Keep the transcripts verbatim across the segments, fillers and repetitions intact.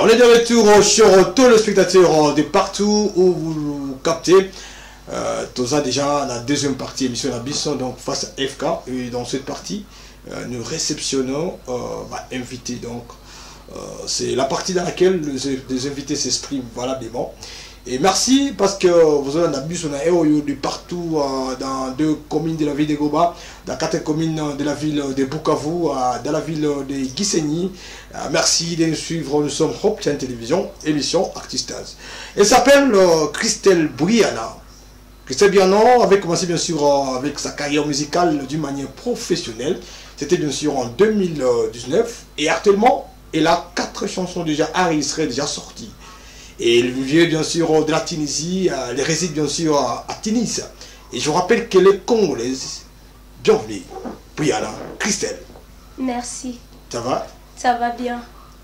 On est de retour sur tous les spectateurs de partout où vous nous captez. Euh, tout ça déjà la deuxième partie émission d'Abisson, donc face à F K. Et dans cette partie, euh, nous réceptionnons euh, bah, invités. Donc, euh, c'est la partie dans laquelle les, les invités s'expriment valablement. Et merci parce que vous avez un abus, on a de partout euh, dans deux communes de la ville de Goba, dans quatre communes de la ville de Bukavu, euh, dans la ville de Gisenyi. Euh, merci de nous suivre, nous sommes Hope Channel Télévision, émission Artistas. Elle s'appelle euh, Christelle Briana. Christelle Briana avait commencé bien sûr euh, avec sa carrière musicale d'une manière professionnelle. C'était bien sûr en deux mille dix-neuf et actuellement, elle a quatre chansons déjà enregistrées, déjà sorties. Et elle vient bien sûr de la Tunisie, elle réside bien sûr à, à Tunis. Et je rappelle qu'elle est congolaise. Bienvenue, Briana, Christelle. Merci. Ça va? Ça va bien.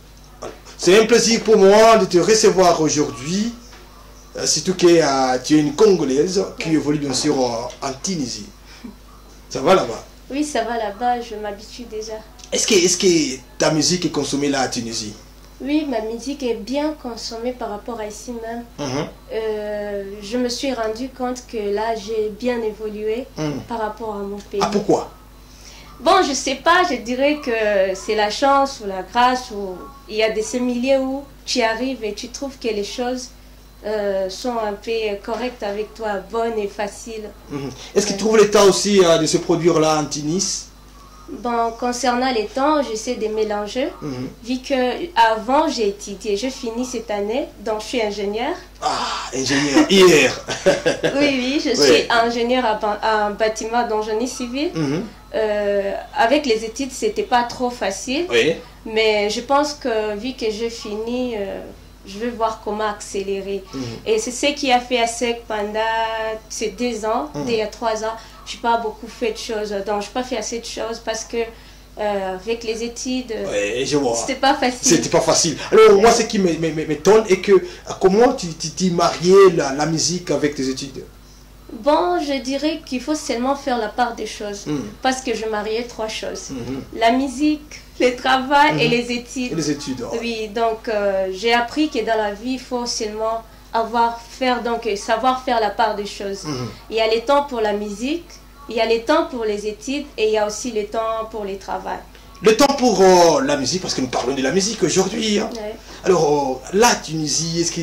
C'est un plaisir pour moi de te recevoir aujourd'hui. Surtout que euh, tu es une Congolaise qui évolue bien sûr en Tunisie. Ça va là-bas? Oui, ça va là-bas, je m'habitue déjà. Est-ce que, est-ce que ta musique est consommée là à Tunisie? Oui, ma musique est bien consommée par rapport à ici même. Mm-hmm. euh, je me suis rendu compte que là, j'ai bien évolué mm. par rapport à mon pays. Ah, pourquoi? Bon, je sais pas, je dirais que c'est la chance ou la grâce. Ou il y a des ces milieux où tu arrives et tu trouves que les choses euh, sont un peu correctes avec toi, bonnes et faciles. Mm-hmm. Est-ce que tu trouves le temps aussi euh, de se produire là en Tunis? Bon, concernant les temps, j'essaie de mélanger, mm-hmm. vu que avant j'ai étudié, je finis cette année, donc je suis ingénieur. Ah, ingénieur, hier. Oui, oui, je oui. suis ingénieur en bâtiment, dans génie civil. Mm-hmm. euh, avec les études, c'était pas trop facile, oui. Mais je pense que vu que je finis, euh, je vais voir comment accélérer. Mm-hmm. Et c'est ce qui a fait à SEC pendant ces deux ans, mm-hmm. il y a trois ans. Je n'ai pas beaucoup fait de choses, donc je n'ai pas fait assez de choses parce que euh, avec les études, ouais, je vois. C'était pas facile. C'était pas facile. Alors moi, ce qui m'étonne est que comment tu t'es marié la, la musique avec tes études? Bon, je dirais qu'il faut seulement faire la part des choses, mm. parce que je mariais trois choses. Mm-hmm. La musique, le travail mm-hmm. et les études. Et les études. Ouais. Oui, donc euh, j'ai appris que dans la vie, il faut seulement avoir faire donc savoir faire la part des choses. Mm-hmm. Il y a les temps pour la musique, il y a les temps pour les études et il y a aussi le temps pour le travail. Le temps pour euh, la musique, parce que nous parlons de la musique aujourd'hui. Hein. Ouais. Alors euh, là, Tunisie, est-ce que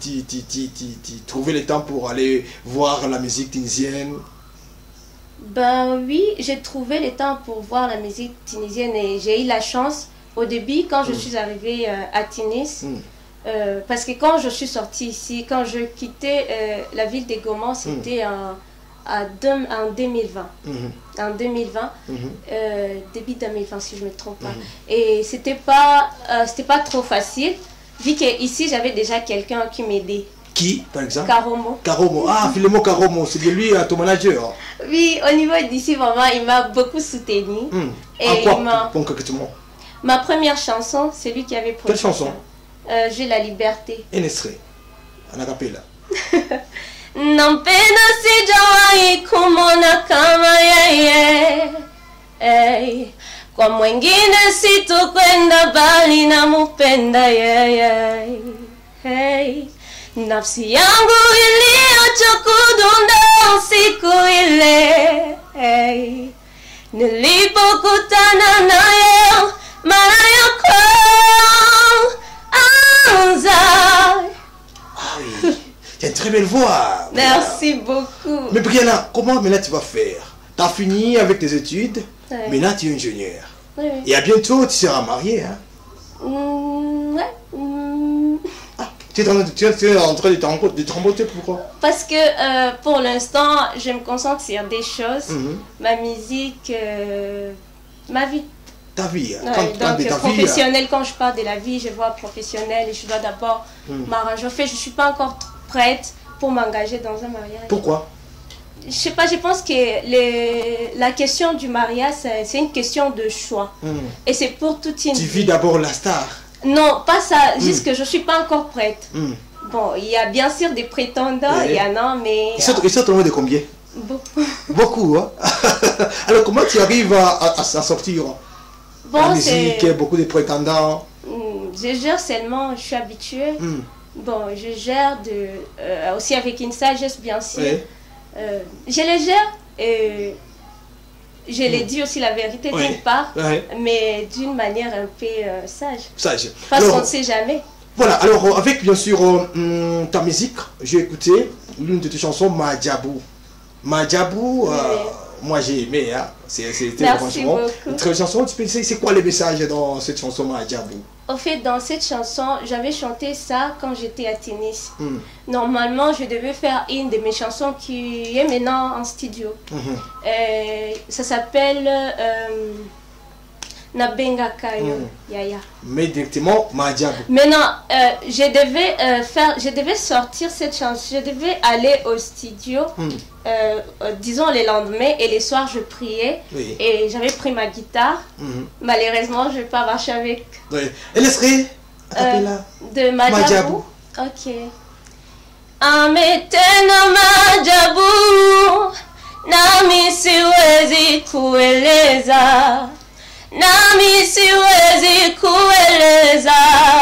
tu trouvais le temps pour aller voir la musique tunisienne? Ben oui, j'ai trouvé le temps pour voir la musique tunisienne et j'ai eu la chance au début quand je mm. suis arrivée euh, à Tunis. Mm. Euh, parce que quand je suis sortie ici, quand je quittais euh, la ville de Goma, c'était mm. en, en deux mille vingt. Mm-hmm. En deux mille vingt, mm-hmm. euh, début deux mille vingt si je ne me trompe pas. Mm-hmm. Et c'était pas, euh, c'était pas trop facile, vu qu'ici j'avais déjà quelqu'un qui m'aidait. Qui, par exemple? Karomo. Karomo, ah, Philemon Karomo, c'est de lui ton manager. Oui, au niveau d'ici, vraiment, il m'a beaucoup soutenu. Mm. Et en quoi, concrètement? Ma première chanson, c'est lui qui avait produit. Quelle chanson? Euh, J'ai la liberté. Un extrait. En acapella. Nampenda sijawahi kumona kama yeye. Hey. Kwa mwingine sitokwenda bali namupenda yeye. Hey. Nafsi yangu iliacha kudunda usiku ile. Hey. Nilipokutana naye mara yako. Ah oui, tu as une très belle voix. Merci beaucoup. Mais Briana, comment maintenant tu vas faire? Tu as fini avec tes études, ouais. Maintenant tu es ingénieur. Ouais. Et à bientôt tu seras mariée. Hein? Mmh, ouais. Mmh. Ah, tu es en, tu es en train de te remboter, pourquoi? Parce que euh, pour l'instant, je me concentre sur des choses. Mmh. Ma musique, euh, ma vie. Ta vie, ouais, quand, quand donc, ta professionnel, vie, quand je parle de la vie, je vois professionnel et je dois d'abord hmm. m'arranger. En fait, je ne suis pas encore prête pour m'engager dans un mariage. Pourquoi? Je sais pas, je pense que les, la question du mariage, c'est une question de choix. Hmm. Et c'est pour toute une Tu vis d'abord la star? Non, pas ça, hmm. juste que je ne suis pas encore prête. Hmm. Bon, il y a bien sûr des prétendants, il y en a, mais... Ils sont, ils sont au moins de combien? Beaucoup. Beaucoup, hein? Alors, comment tu arrives à, à, à sortir? Bon, la musique, beaucoup de prétendants. je gère seulement, je suis habituée. Mm. Bon, je gère de, euh, aussi avec une sagesse, bien sûr. Oui. Euh, je les gère et je mm. les dis aussi la vérité oui. quelque part, oui. mais d'une manière un peu euh, sage. Sage. Parce qu'on ne sait jamais. Voilà, alors avec bien sûr euh, ta musique, j'ai écouté l'une de tes chansons, Madjabou. Madjabou, oui. euh, moi j'ai aimé, hein. C'était franchement une très belle chanson. C'est quoi le message dans cette chanson, Madjabou? En fait, dans cette chanson, j'avais chanté ça quand j'étais à Tunis. Mm. Normalement, je devais faire une de mes chansons qui est maintenant en studio. Mm-hmm. Et ça s'appelle euh, Nabenga Kayo mm. Yaya. Mais directement, Madjabou. Maintenant, euh, je devais euh, faire, je devais sortir cette chanson. Je devais aller au studio, mm. euh, euh, disons le lendemain, et les soirs je priais. Oui. Et j'avais pris ma guitare. Mm-hmm. Malheureusement, je ne vais pas marcher avec. Oui. Elle serait euh, de Madjabou. Ok. Ametena Madjabou, nami siwezi kueleza. Nami siwezi kueleza,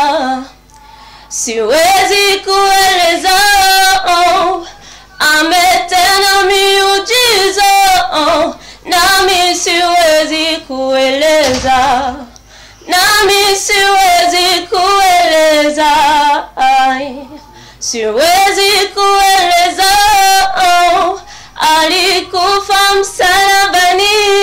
siwezi kueleza, oh, ametenda miujiza, oh, nami siwezi kueleza, nami siwezi kueleza, ay, siwezi kueleza, oh, alikufa msalabani.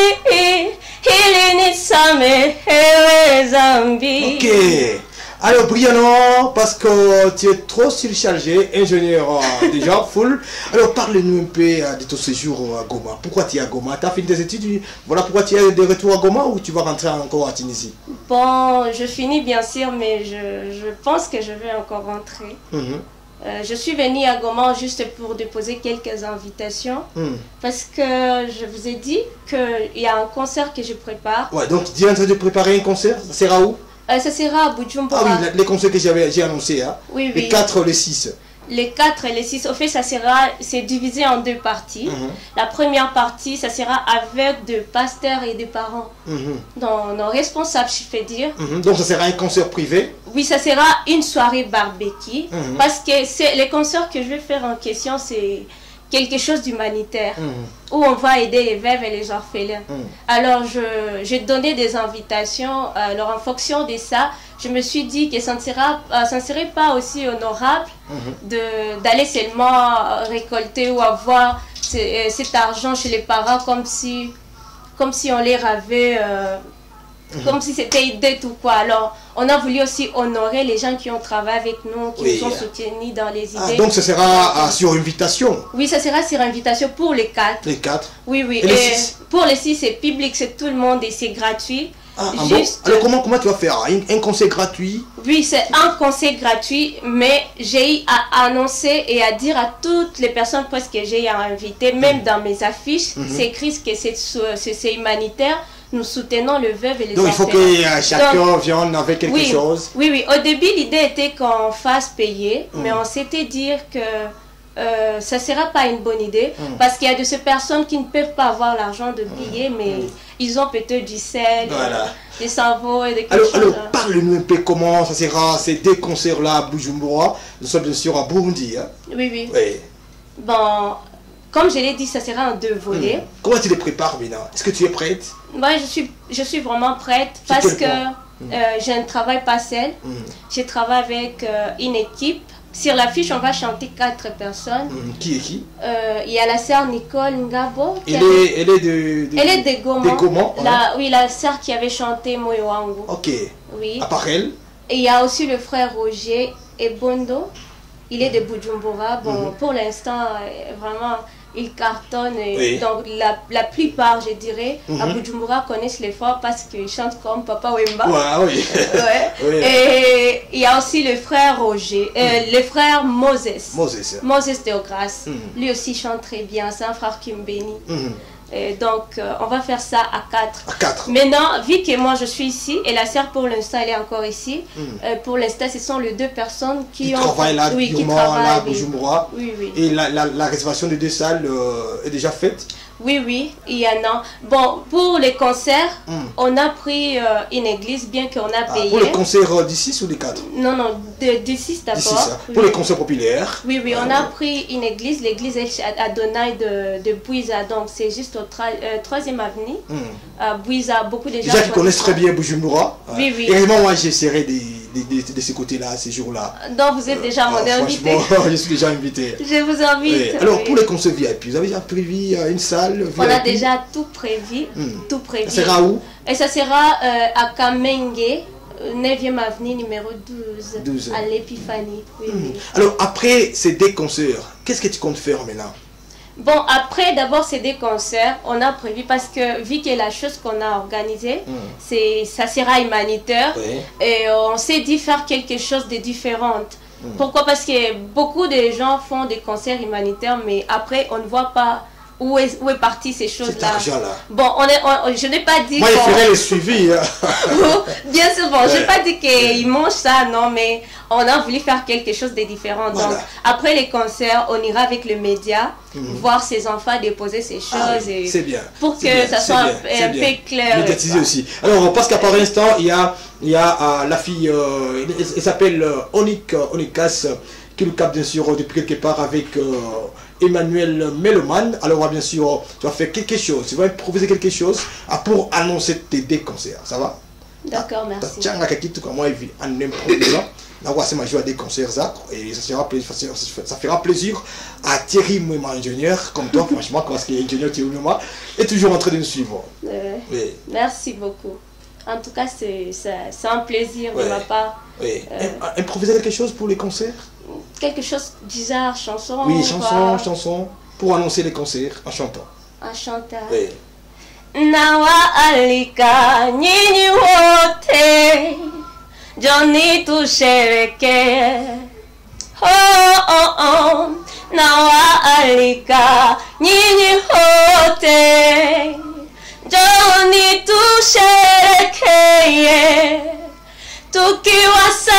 Ok. Alors Brianna, parce que tu es trop surchargé, ingénieur euh, déjà full. Alors parle-nous un peu euh, de ton séjour à Goma. Pourquoi tu es à Goma? Tu as fini tes études? Voilà pourquoi tu es de retour à Goma ou tu vas rentrer encore à Tunisie? Bon, je finis bien sûr, mais je, je pense que je vais encore rentrer. Mm-hmm. Euh, je suis venue à Goma juste pour déposer quelques invitations mm. parce que je vous ai dit qu'il y a un concert que je prépare. Ouais, donc tu es en train de préparer un concert, ça sera où? euh, Ça sera à Bujumbura. Ah oui, les concerts que j'ai annoncés, hein? Oui, oui. Les quatre, les six. Les quatre et les six, au fait, ça sera, c'est divisé en deux parties. Mm-hmm. La première partie, ça sera avec des pasteurs et des parents, mm-hmm. dans nos responsables, je peux dire. Mm-hmm. Donc, ça sera un concert privé? Oui, ça sera une soirée barbecue, mm-hmm. parce que c'est les concerts que je vais faire en question, c'est quelque chose d'humanitaire, mm-hmm. où on va aider les veuves et les orphelins. Mm-hmm. Alors, je, j'ai donné des invitations, alors en fonction de ça, je me suis dit que ça ne, sera, ça ne serait pas aussi honorable mm-hmm. d'aller seulement récolter ou avoir c, cet argent chez les parents comme si, comme si on les avait, euh, mm-hmm. comme si c'était une dette ou quoi. Alors, on a voulu aussi honorer les gens qui ont travaillé avec nous, qui oui. nous ont soutenus dans les idées. Ah, donc, ce sera euh, sur invitation? Oui, ça sera sur invitation pour les quatre. Les quatre? Oui, oui. Et, et les six? Pour les six, c'est public, c'est tout le monde et c'est gratuit. Ah, Juste, bon? Alors comment, comment tu vas faire? Un, un concert gratuit? Oui, c'est un concert gratuit, mais j'ai eu à annoncer et à dire à toutes les personnes presque que j'ai invitées, même mmh. dans mes affiches, mmh. c'est écrit que c'est humanitaire. Nous soutenons le veuve et les Donc orphelins. Il faut que euh, chacun vienne avec quelque oui, chose. Oui, oui. Au début, l'idée était qu'on fasse payer, mmh. mais on s'était dit que euh, ça ne sera pas une bonne idée, mmh. parce qu'il y a de ces personnes qui ne peuvent pas avoir l'argent de billets, mmh. mais mmh. ils ont peut-être du sel, voilà. des cerveaux et des Alors, alors parle-nous un peu comment ça sera ces deux concerts-là à Bujumbura. Nous sommes bien sûr à Burundi. Hein? Oui, oui, oui. Bon, comme je l'ai dit, ça sera en deux volets. Mmh. Comment tu les prépares, Mina? Est-ce que tu es prête? Moi, je suis, je suis vraiment prête parce que mmh. euh, je ne travaille pas seule. Mmh. Je travaille avec euh, une équipe. Sur l'affiche, on va chanter quatre personnes. Mmh. Qui est qui? euh, Il y a la sœur Nicole Ngabo. Elle, avait... est, elle est de, de... Elle est de Goma. De Goma, la, hein? Oui, la sœur qui avait chanté Moyoango. Ok. Oui. À part elle? Et il y a aussi le frère Roger Ebondo. Il est de Bujumbura. Bon, mmh. pour l'instant, vraiment, il cartonne. Et oui. Donc, la, la plupart, je dirais, mmh. à Bujumbura connaissent l'effort parce qu'ils chantent comme Papa Wemba. Ouais, oui. ouais. Oui. Et il y a aussi le frère Roger, euh, mmh. le frère Moses. Moses. Moses Théograce. Mmh. Lui aussi chante très bien. C'est un frère qui me bénit. Mmh. Et donc, euh, on va faire ça à quatre. À quatre. Maintenant, vu que moi je suis ici et la sœur pour l'instant elle est encore ici, mm. euh, pour l'instant ce sont les deux personnes qui, qui ont travaillent là, oui, qui travaillent là, oui. Bujumbura. Oui, oui. Et la, la, la réservation des deux salles euh, est déjà faite? Oui, oui, il y en a. Bon, pour les concerts, mm. on a pris euh, une église, bien qu'on a payé. Ah, pour les concerts du six ou du quatre? Non, non, du six d'abord. Oui. Pour les concerts populaires? Oui, oui, on a pris une église, l'église est à Donai de, de Bouiza, donc c'est juste au troisième avenue. Mm. À Bouiza, beaucoup de gens... Déjà, qui connaissent très bien Bujumbura. Oui, oui. Et vraiment, moi, j'essaierai de, de, de, de ce côté-là, ces jours-là. Donc, vous êtes déjà mon euh, invité. Je suis déjà invité. Je vous invite. Oui. Alors, oui. Pour les concerts V I P, vous avez déjà prévu une salle V I P? On a déjà tout prévu. Mm. Tout prévu. Ça sera où? Et ça sera euh, à Kamenge, neuvième avenue, numéro douze, douze. À l'Épiphanie. Oui, mm. oui. Alors, après ces deux concerts, qu'est-ce que tu comptes faire maintenant? Bon, après, d'abord, c'est des concerts. On a prévu parce que, vu que la chose qu'on a organisée, mm. c'est, ça sera humanitaire. Oui. Et on s'est dit faire quelque chose de différent. Mm. Pourquoi? Parce que beaucoup de gens font des concerts humanitaires, mais après, on ne voit pas où est, où est parti ces choses-là. Bon, on est, on, je n'ai pas dit... Moi, il ferait le suivi. Bien sûr, bon, ouais. Je n'ai pas dit qu'ils mangent ça, non, mais on a voulu faire quelque chose de différent. Voilà. Donc, après les concerts, on ira avec le média, mm-hmm. voir ses enfants déposer ces choses. Ah, oui. C'est bien. Pour que bien. ça soit bien. un, un peu clair. Médiatiser aussi. Alors, parce qu'à par l'instant, il y a, il y a euh, la fille, euh, elle s'appelle euh, Onik, Onikas, qui le capte bien sûr depuis quelque part avec... Euh, Emmanuel Meloman. Alors bien sûr, tu vas faire quelque chose, tu vas improviser quelque chose pour annoncer tes deux concerts, ça va? D'accord, merci. Tiens, à quelqu'un comme moi, en improvisant, là, c'est ma joie des concerts, ça, et ça fera plaisir, ça fera plaisir à Thierry Mouma, ingénieur, comme toi, franchement, parce qu'il est ingénieur Thierry Mouma, est toujours en train de nous suivre. Euh, oui. Merci beaucoup. En tout cas, c'est un plaisir oui. de ma part. Oui. Euh, improviser quelque chose pour les concerts? Quelque chose bizarre, chanson. Oui, chanson, chanson, pour annoncer les concerts en chantant. En chantant. Oui. Nawa alika nyinyi wote Johnny tushereke. Oh oh oh. Nawa alika nyinyi wote Johnny tushereke. Tukiwasaidia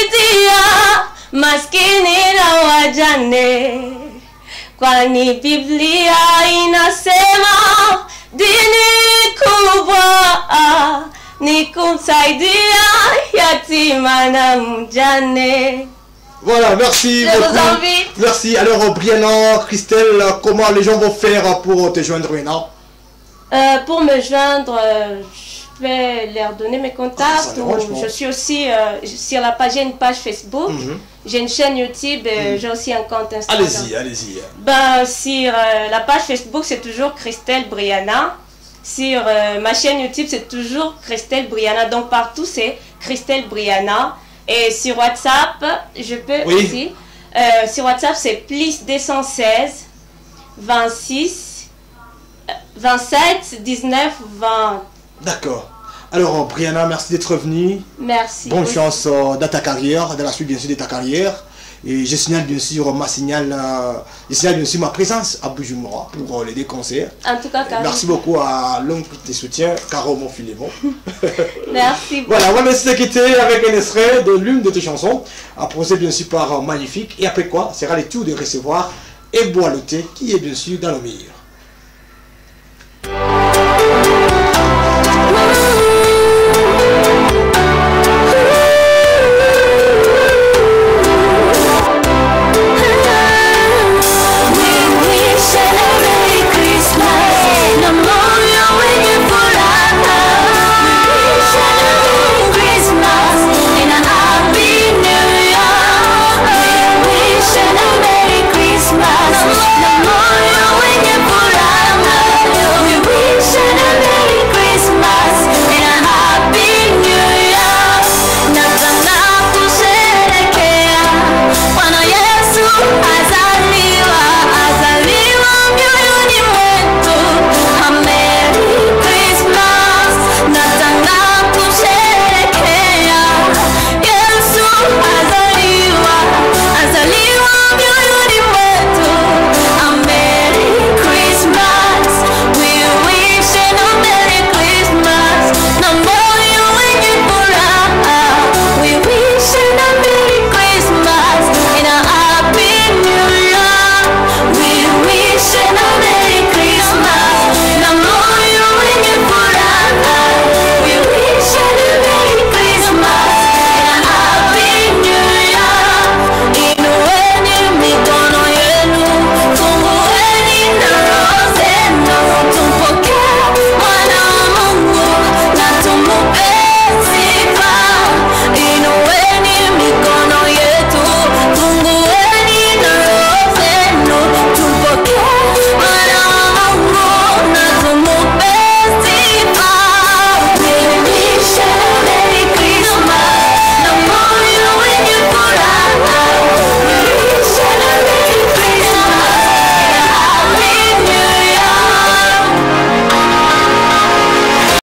maskini na wajane, kwani Biblia inasema dini kubwa ni kumsaidia yatima na mjane. Voilà, merci Je beaucoup. Vous invite. Merci. Alors, Brianna, Christelle, comment les gens vont faire pour te joindre maintenant? euh, Pour me joindre, euh, je vais leur donner mes contacts. Ah, ou je suis aussi euh, sur la page, j'ai une page Facebook. Mm-hmm. J'ai une chaîne YouTube, et mm. j'ai aussi un compte Instagram. Allez-y, allez-y. Ben, sur euh, la page Facebook, c'est toujours Christelle Brianna. Sur euh, ma chaîne YouTube, c'est toujours Christelle Brianna. Donc partout, c'est Christelle Brianna. Et sur WhatsApp, je peux oui. aussi. Euh, sur WhatsApp, c'est plus deux cent seize, vingt-six, vingt-sept, dix-neuf, vingt. D'accord. Alors, Brianna, merci d'être venue. Merci. Bonne chance euh, dans ta carrière, dans la suite bien sûr de ta carrière. Et je signale bien sûr ma, signale, euh, je signale, bien sûr, ma présence à Bujumbura pour euh, les deux concerts. En tout cas, Caro. Merci beaucoup à l'homme qui te soutient, Caro mon Philémon. Merci beaucoup. Voilà, on va me laisser quitter avec un extrait de l'une de tes chansons, apposé bien sûr par euh, Magnifique. Et après quoi, sera le tour de recevoir Eboaloté qui est bien sûr dans le mire.